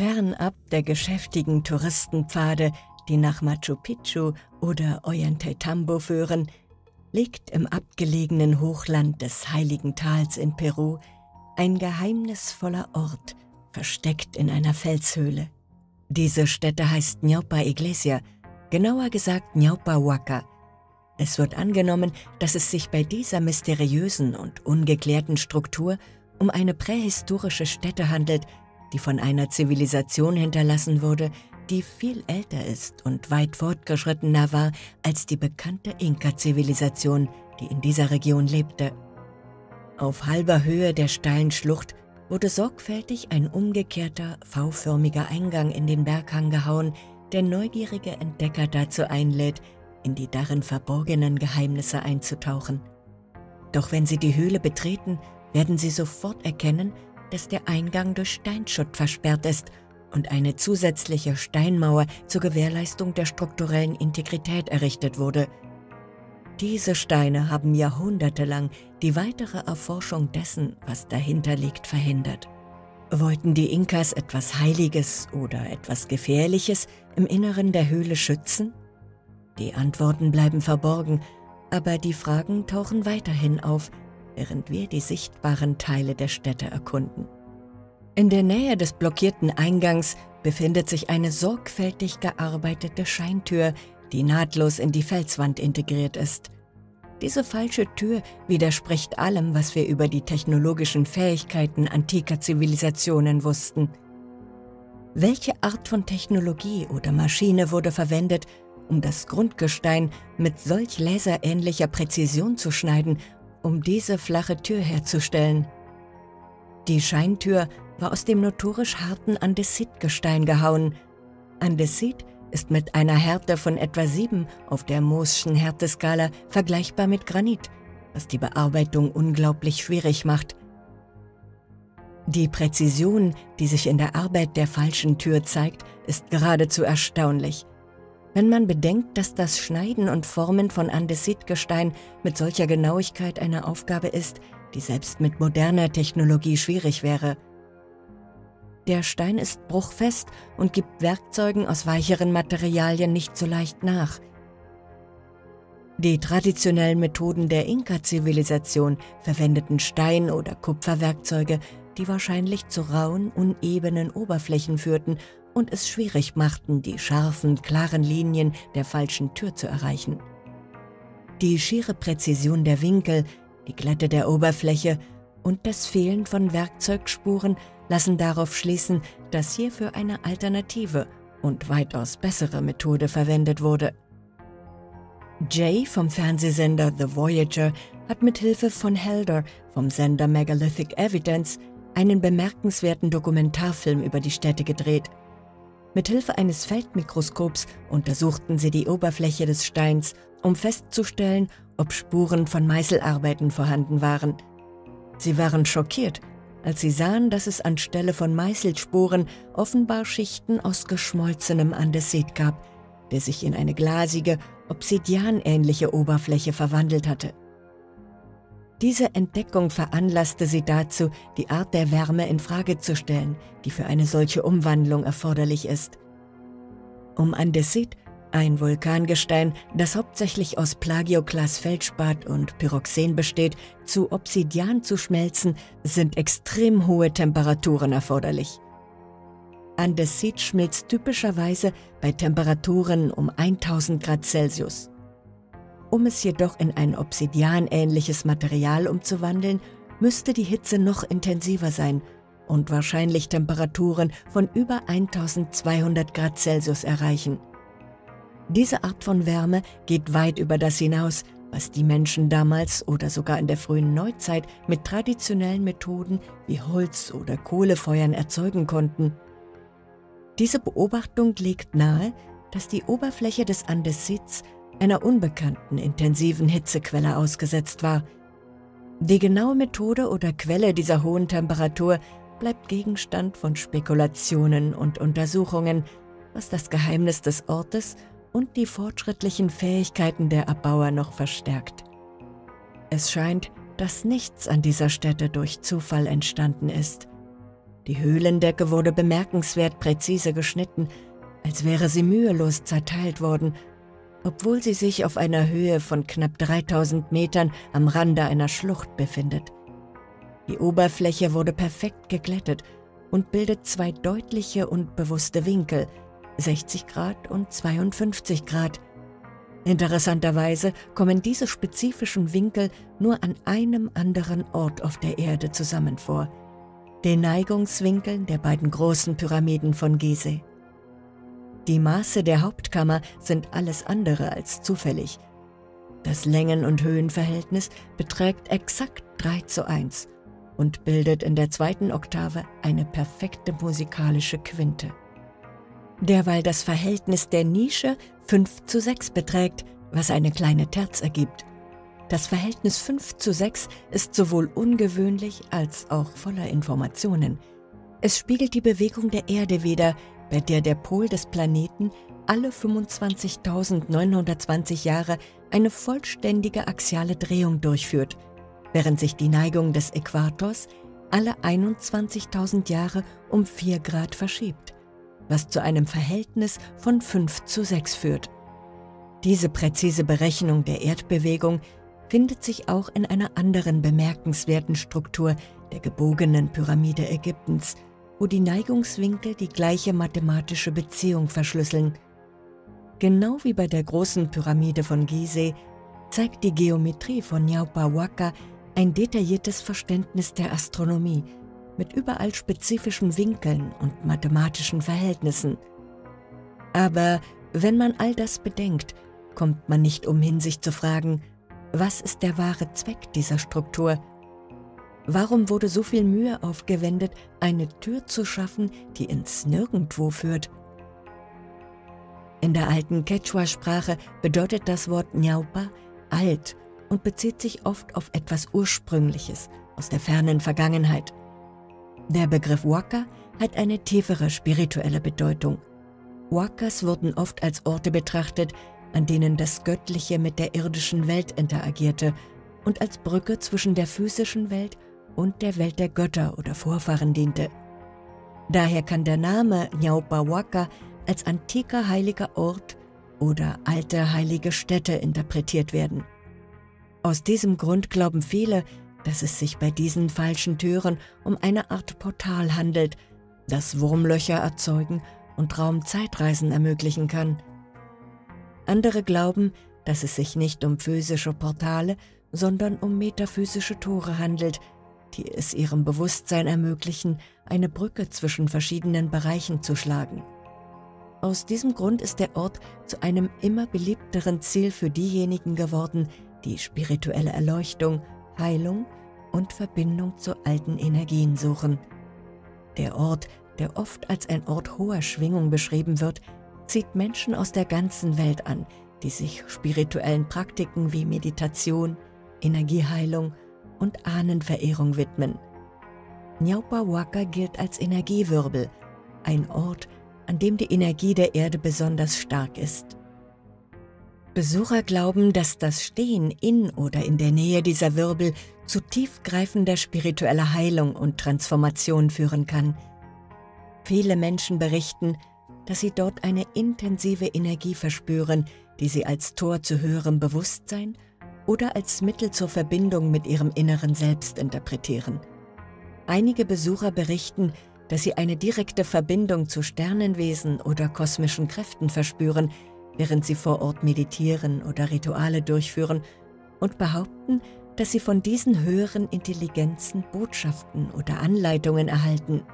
Fernab der geschäftigen Touristenpfade, die nach Machu Picchu oder Ollantaytambo führen, liegt im abgelegenen Hochland des Heiligen Tals in Peru ein geheimnisvoller Ort, versteckt in einer Felshöhle. Diese Stätte heißt Ñaupa Iglesia, genauer gesagt Ñaupa Huaca. Es wird angenommen, dass es sich bei dieser mysteriösen und ungeklärten Struktur um eine prähistorische Stätte handelt, die von einer Zivilisation hinterlassen wurde, die viel älter ist und weit fortgeschrittener war als die bekannte Inka-Zivilisation, die in dieser Region lebte. Auf halber Höhe der steilen Schlucht wurde sorgfältig ein umgekehrter, V-förmiger Eingang in den Berghang gehauen, der neugierige Entdecker dazu einlädt, in die darin verborgenen Geheimnisse einzutauchen. Doch wenn sie die Höhle betreten, werden sie sofort erkennen, dass der Eingang durch Steinschutt versperrt ist und eine zusätzliche Steinmauer zur Gewährleistung der strukturellen Integrität errichtet wurde. Diese Steine haben jahrhundertelang die weitere Erforschung dessen, was dahinter liegt, verhindert. Wollten die Inkas etwas Heiliges oder etwas Gefährliches im Inneren der Höhle schützen? Die Antworten bleiben verborgen, aber die Fragen tauchen weiterhin auf, während wir die sichtbaren Teile der Stätte erkunden. In der Nähe des blockierten Eingangs befindet sich eine sorgfältig gearbeitete Scheintür, die nahtlos in die Felswand integriert ist. Diese falsche Tür widerspricht allem, was wir über die technologischen Fähigkeiten antiker Zivilisationen wussten. Welche Art von Technologie oder Maschine wurde verwendet, um das Grundgestein mit solch laserähnlicher Präzision zu schneiden, um diese flache Tür herzustellen? Die Scheintür war aus dem notorisch harten Andesitgestein gehauen. Andesit ist mit einer Härte von etwa 7 auf der Mohsschen Härteskala vergleichbar mit Granit, was die Bearbeitung unglaublich schwierig macht. Die Präzision, die sich in der Arbeit der falschen Tür zeigt, ist geradezu erstaunlich. Wenn man bedenkt, dass das Schneiden und Formen von Andesitgestein mit solcher Genauigkeit eine Aufgabe ist, die selbst mit moderner Technologie schwierig wäre. Der Stein ist bruchfest und gibt Werkzeugen aus weicheren Materialien nicht so leicht nach. Die traditionellen Methoden der Inka-Zivilisation verwendeten Stein- oder Kupferwerkzeuge, die wahrscheinlich zu rauen, unebenen Oberflächen führten und es schwierig machten, die scharfen, klaren Linien der falschen Tür zu erreichen. Die schiere Präzision der Winkel, die Glätte der Oberfläche und das Fehlen von Werkzeugspuren lassen darauf schließen, dass hierfür eine alternative und weitaus bessere Methode verwendet wurde. Jay vom Fernsehsender The Voyager hat mit Hilfe von Helder vom Sender Megalithic Evidence einen bemerkenswerten Dokumentarfilm über die Stätte gedreht. Mit Hilfe eines Feldmikroskops untersuchten sie die Oberfläche des Steins, um festzustellen, ob Spuren von Meißelarbeiten vorhanden waren. Sie waren schockiert, als sie sahen, dass es anstelle von Meißelspuren offenbar Schichten aus geschmolzenem Andesit gab, der sich in eine glasige, obsidianähnliche Oberfläche verwandelt hatte. Diese Entdeckung veranlasste sie dazu, die Art der Wärme in Frage zu stellen, die für eine solche Umwandlung erforderlich ist. Um Andesit, ein Vulkangestein, das hauptsächlich aus Plagioklas-Feldspat und Pyroxen besteht, zu Obsidian zu schmelzen, sind extrem hohe Temperaturen erforderlich. Andesit schmilzt typischerweise bei Temperaturen um 1000 Grad Celsius. Um es jedoch in ein obsidianähnliches Material umzuwandeln, müsste die Hitze noch intensiver sein und wahrscheinlich Temperaturen von über 1200 Grad Celsius erreichen. Diese Art von Wärme geht weit über das hinaus, was die Menschen damals oder sogar in der frühen Neuzeit mit traditionellen Methoden wie Holz- oder Kohlefeuern erzeugen konnten. Diese Beobachtung legt nahe, dass die Oberfläche des Andesits einer unbekannten intensiven Hitzequelle ausgesetzt war. Die genaue Methode oder Quelle dieser hohen Temperatur bleibt Gegenstand von Spekulationen und Untersuchungen, was das Geheimnis des Ortes und die fortschrittlichen Fähigkeiten der Erbauer noch verstärkt. Es scheint, dass nichts an dieser Stätte durch Zufall entstanden ist. Die Höhlendecke wurde bemerkenswert präzise geschnitten, als wäre sie mühelos zerteilt worden, obwohl sie sich auf einer Höhe von knapp 3000 Metern am Rande einer Schlucht befindet. Die Oberfläche wurde perfekt geglättet und bildet zwei deutliche und bewusste Winkel, 60 Grad und 52 Grad. Interessanterweise kommen diese spezifischen Winkel nur an einem anderen Ort auf der Erde zusammen vor, den Neigungswinkeln der beiden großen Pyramiden von Gizeh. Die Maße der Hauptkammer sind alles andere als zufällig. Das Längen- und Höhenverhältnis beträgt exakt 3:1 und bildet in der zweiten Oktave eine perfekte musikalische Quinte. Derweil das Verhältnis der Nische 5:6 beträgt, was eine kleine Terz ergibt. Das Verhältnis 5:6 ist sowohl ungewöhnlich als auch voller Informationen. Es spiegelt die Bewegung der Erde wider, bei der der Pol des Planeten alle 25.920 Jahre eine vollständige axiale Drehung durchführt, während sich die Neigung des Äquators alle 21.000 Jahre um 4 Grad verschiebt, was zu einem Verhältnis von 5:6 führt. Diese präzise Berechnung der Erdbewegung findet sich auch in einer anderen bemerkenswerten Struktur der gebogenen Pyramide Ägyptens, wo die Neigungswinkel die gleiche mathematische Beziehung verschlüsseln. Genau wie bei der großen Pyramide von Gizeh zeigt die Geometrie von Nyaupa Waka ein detailliertes Verständnis der Astronomie mit überall spezifischen Winkeln und mathematischen Verhältnissen. Aber wenn man all das bedenkt, kommt man nicht umhin, sich zu fragen, was ist der wahre Zweck dieser Struktur? Warum wurde so viel Mühe aufgewendet, eine Tür zu schaffen, die ins Nirgendwo führt? In der alten Quechua-Sprache bedeutet das Wort Nyaupa alt und bezieht sich oft auf etwas Ursprüngliches aus der fernen Vergangenheit. Der Begriff Waka hat eine tiefere spirituelle Bedeutung. Wakas wurden oft als Orte betrachtet, an denen das Göttliche mit der irdischen Welt interagierte und als Brücke zwischen der physischen Welt und der Welt der Götter oder Vorfahren diente. Daher kann der Name Nyaupa Waka als antiker heiliger Ort oder alte heilige Stätte interpretiert werden. Aus diesem Grund glauben viele, dass es sich bei diesen falschen Türen um eine Art Portal handelt, das Wurmlöcher erzeugen und Raum-Zeitreisen ermöglichen kann. Andere glauben, dass es sich nicht um physische Portale, sondern um metaphysische Tore handelt, die es ihrem Bewusstsein ermöglichen, eine Brücke zwischen verschiedenen Bereichen zu schlagen. Aus diesem Grund ist der Ort zu einem immer beliebteren Ziel für diejenigen geworden, die spirituelle Erleuchtung, Heilung und Verbindung zu alten Energien suchen. Der Ort, der oft als ein Ort hoher Schwingung beschrieben wird, zieht Menschen aus der ganzen Welt an, die sich spirituellen Praktiken wie Meditation, Energieheilung und Ahnenverehrung widmen. Nyaupa Waka gilt als Energiewirbel, ein Ort, an dem die Energie der Erde besonders stark ist. Besucher glauben, dass das Stehen in oder in der Nähe dieser Wirbel zu tiefgreifender spiritueller Heilung und Transformation führen kann. Viele Menschen berichten, dass sie dort eine intensive Energie verspüren, die sie als Tor zu höherem Bewusstsein oder als Mittel zur Verbindung mit ihrem inneren Selbst interpretieren. Einige Besucher berichten, dass sie eine direkte Verbindung zu Sternenwesen oder kosmischen Kräften verspüren, während sie vor Ort meditieren oder Rituale durchführen, und behaupten, dass sie von diesen höheren Intelligenzen Botschaften oder Anleitungen erhalten.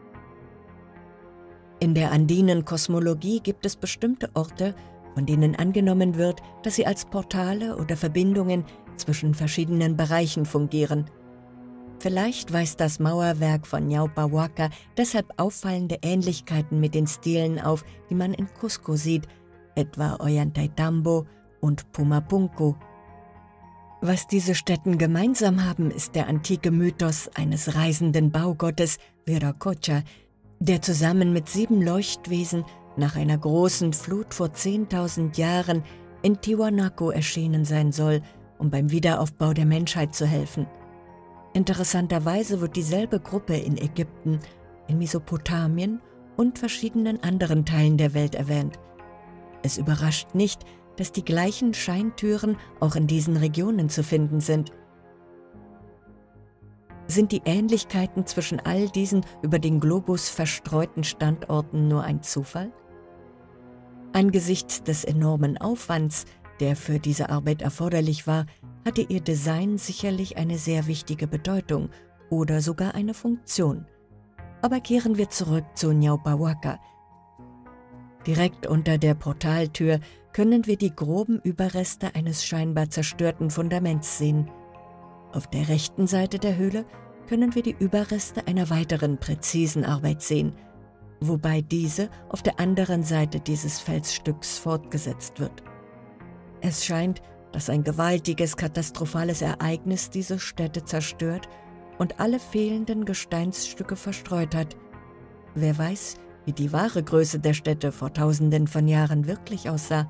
In der andinen Kosmologie gibt es bestimmte Orte, von denen angenommen wird, dass sie als Portale oder Verbindungen zwischen verschiedenen Bereichen fungieren. Vielleicht weist das Mauerwerk von Nyaupa Waka deshalb auffallende Ähnlichkeiten mit den Stilen auf, die man in Cusco sieht, etwa Ollantaytambo und Pumapunku. Was diese Stätten gemeinsam haben, ist der antike Mythos eines reisenden Baugottes Viracocha, der zusammen mit 7 Leuchtwesen nach einer großen Flut vor 10.000 Jahren in Tiwanaku erschienen sein soll, um beim Wiederaufbau der Menschheit zu helfen. Interessanterweise wird dieselbe Gruppe in Ägypten in Mesopotamien und verschiedenen anderen Teilen der Welt erwähnt. Es überrascht nicht, dass die gleichen Scheintüren auch in diesen Regionen zu finden sind. Sind die Ähnlichkeiten zwischen all diesen über den Globus verstreuten Standorten nur ein Zufall? Angesichts des enormen Aufwands, der für diese Arbeit erforderlich war, hatte ihr Design sicherlich eine sehr wichtige Bedeutung oder sogar eine Funktion. Aber kehren wir zurück zu Ñaupahuaca. Direkt unter der Portaltür können wir die groben Überreste eines scheinbar zerstörten Fundaments sehen. Auf der rechten Seite der Höhle können wir die Überreste einer weiteren präzisen Arbeit sehen, wobei diese auf der anderen Seite dieses Felsstücks fortgesetzt wird. Es scheint, dass ein gewaltiges, katastrophales Ereignis diese Stätte zerstört und alle fehlenden Gesteinsstücke verstreut hat. Wer weiß, wie die wahre Größe der Stätte vor Tausenden von Jahren wirklich aussah.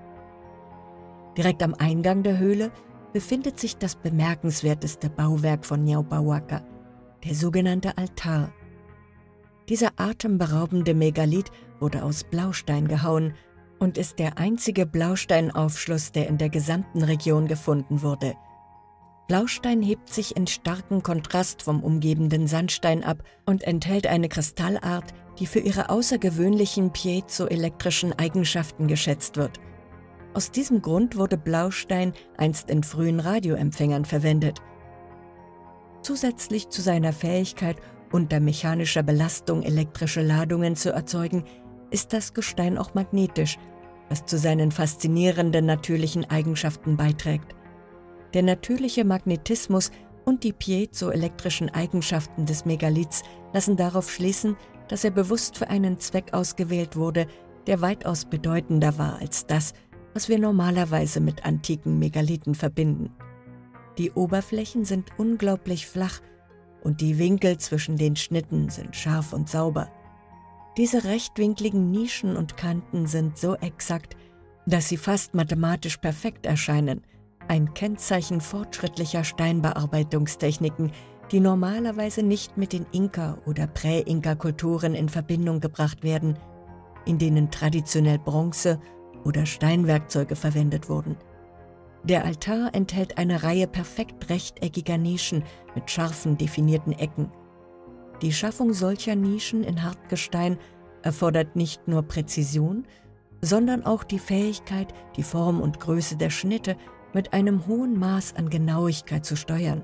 Direkt am Eingang der Höhle befindet sich das bemerkenswerteste Bauwerk von Ñaupahuaca, der sogenannte Altar. Dieser atemberaubende Megalith wurde aus Blaustein gehauen und ist der einzige Blausteinaufschluss, der in der gesamten Region gefunden wurde. Blaustein hebt sich in starkem Kontrast vom umgebenden Sandstein ab und enthält eine Kristallart, die für ihre außergewöhnlichen piezoelektrischen Eigenschaften geschätzt wird. Aus diesem Grund wurde Blaustein einst in frühen Radioempfängern verwendet. Zusätzlich zu seiner Fähigkeit, unter mechanischer Belastung elektrische Ladungen zu erzeugen, ist das Gestein auch magnetisch, was zu seinen faszinierenden natürlichen Eigenschaften beiträgt. Der natürliche Magnetismus und die piezoelektrischen Eigenschaften des Megaliths lassen darauf schließen, dass er bewusst für einen Zweck ausgewählt wurde, der weitaus bedeutender war als das, was wir normalerweise mit antiken Megalithen verbinden. Die Oberflächen sind unglaublich flach und die Winkel zwischen den Schnitten sind scharf und sauber. Diese rechtwinkligen Nischen und Kanten sind so exakt, dass sie fast mathematisch perfekt erscheinen, ein Kennzeichen fortschrittlicher Steinbearbeitungstechniken, die normalerweise nicht mit den Inka- oder Prä-Inka-Kulturen in Verbindung gebracht werden, in denen traditionell Bronze oder Steinwerkzeuge verwendet wurden. Der Altar enthält eine Reihe perfekt rechteckiger Nischen mit scharfen, definierten Ecken. Die Schaffung solcher Nischen in Hartgestein erfordert nicht nur Präzision, sondern auch die Fähigkeit, die Form und Größe der Schnitte mit einem hohen Maß an Genauigkeit zu steuern.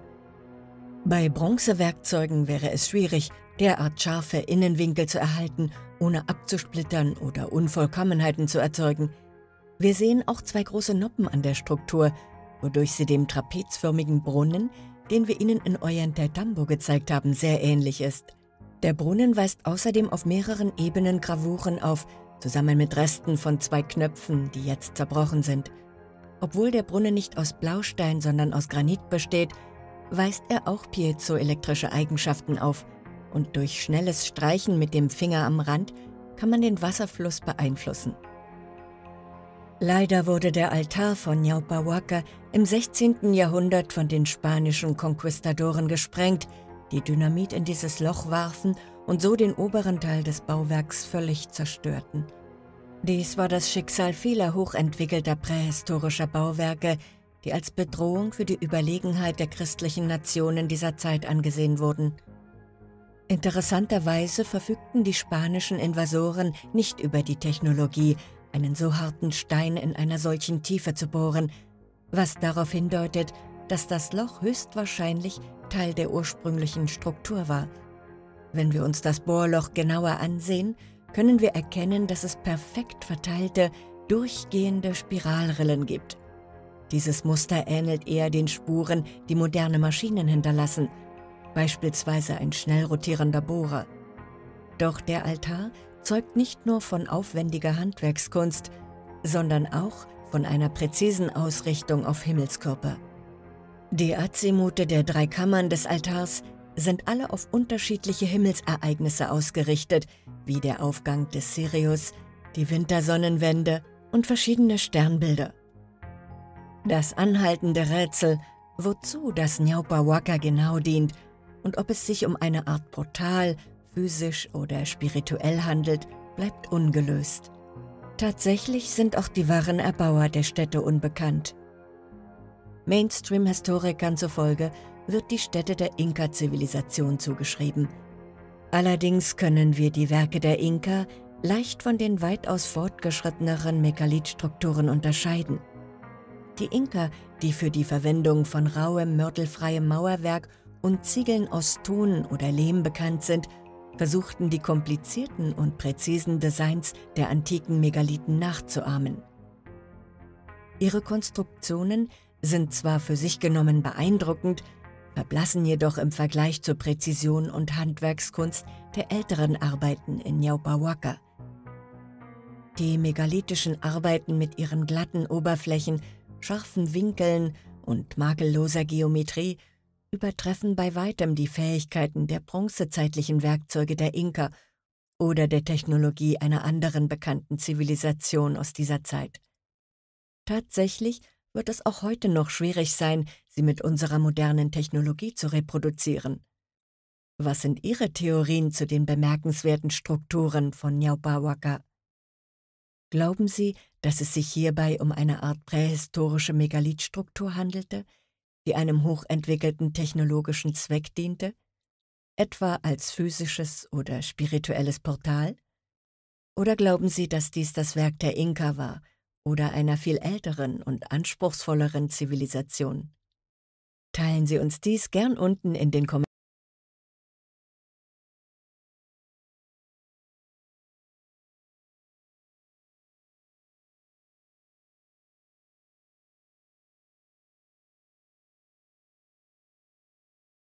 Bei Bronzewerkzeugen wäre es schwierig, derart scharfe Innenwinkel zu erhalten, ohne abzusplittern oder Unvollkommenheiten zu erzeugen. Wir sehen auch zwei große Noppen an der Struktur, wodurch sie dem trapezförmigen Brunnen, den wir Ihnen in Ollantaytambo gezeigt haben, sehr ähnlich ist. Der Brunnen weist außerdem auf mehreren Ebenen Gravuren auf, zusammen mit Resten von zwei Knöpfen, die jetzt zerbrochen sind. Obwohl der Brunnen nicht aus Blaustein, sondern aus Granit besteht, weist er auch piezoelektrische Eigenschaften auf und durch schnelles Streichen mit dem Finger am Rand kann man den Wasserfluss beeinflussen. Leider wurde der Altar von Ñaupahuaca im 16. Jahrhundert von den spanischen Konquistadoren gesprengt, die Dynamit in dieses Loch warfen und so den oberen Teil des Bauwerks völlig zerstörten. Dies war das Schicksal vieler hochentwickelter prähistorischer Bauwerke, die als Bedrohung für die Überlegenheit der christlichen Nationen dieser Zeit angesehen wurden. Interessanterweise verfügten die spanischen Invasoren nicht über die Technologie, einen so harten Stein in einer solchen Tiefe zu bohren, was darauf hindeutet, dass das Loch höchstwahrscheinlich Teil der ursprünglichen Struktur war. Wenn wir uns das Bohrloch genauer ansehen, können wir erkennen, dass es perfekt verteilte, durchgehende Spiralrillen gibt. Dieses Muster ähnelt eher den Spuren, die moderne Maschinen hinterlassen, beispielsweise ein schnell rotierender Bohrer. Doch der Altar zeugt nicht nur von aufwendiger Handwerkskunst, sondern auch von einer präzisen Ausrichtung auf Himmelskörper. Die Azimute der 3 Kammern des Altars sind alle auf unterschiedliche Himmelsereignisse ausgerichtet, wie der Aufgang des Sirius, die Wintersonnenwende und verschiedene Sternbilder. Das anhaltende Rätsel, wozu das Ñaupahuaca genau dient und ob es sich um eine Art Portal, physisch oder spirituell handelt, bleibt ungelöst. Tatsächlich sind auch die wahren Erbauer der Städte unbekannt. Mainstream-Historikern zufolge wird die Stätte der Inka-Zivilisation zugeschrieben. Allerdings können wir die Werke der Inka leicht von den weitaus fortgeschritteneren Megalithstrukturen unterscheiden. Die Inka, die für die Verwendung von rauem, mörtelfreiem Mauerwerk und Ziegeln aus Ton oder Lehm bekannt sind, versuchten die komplizierten und präzisen Designs der antiken Megalithen nachzuahmen. Ihre Konstruktionen sind zwar für sich genommen beeindruckend, verblassen jedoch im Vergleich zur Präzision und Handwerkskunst der älteren Arbeiten in Yaupawaka. Die megalithischen Arbeiten mit ihren glatten Oberflächen, scharfen Winkeln und makelloser Geometrie übertreffen bei weitem die Fähigkeiten der bronzezeitlichen Werkzeuge der Inka oder der Technologie einer anderen bekannten Zivilisation aus dieser Zeit. Tatsächlich wird es auch heute noch schwierig sein, sie mit unserer modernen Technologie zu reproduzieren. Was sind Ihre Theorien zu den bemerkenswerten Strukturen von Yaupawaka? Glauben Sie, dass es sich hierbei um eine Art prähistorische Megalithstruktur handelte, die einem hochentwickelten technologischen Zweck diente, etwa als physisches oder spirituelles Portal? Oder glauben Sie, dass dies das Werk der Inka war oder einer viel älteren und anspruchsvolleren Zivilisation? Teilen Sie uns dies gern unten in den Kommentaren